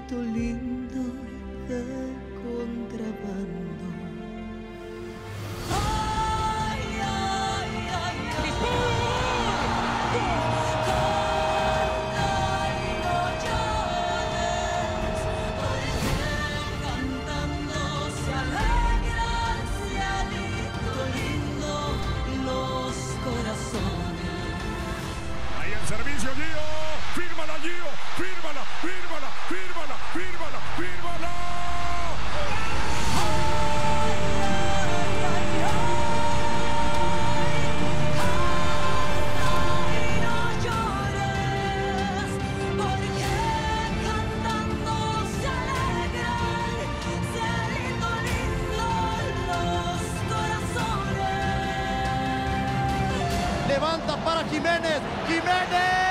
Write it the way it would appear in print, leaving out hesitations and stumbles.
cielito lindo de contrabando. Ay, ay, ay, ay. Canta y no llores, porque cantando se alegra el cielito lindo los corazones. Ahí el servicio, Gio. Fírmala, Gio. Fírmala, fírmala, fírmala, fírmala, fírmala. Levanta para Jiménez. Jiménez.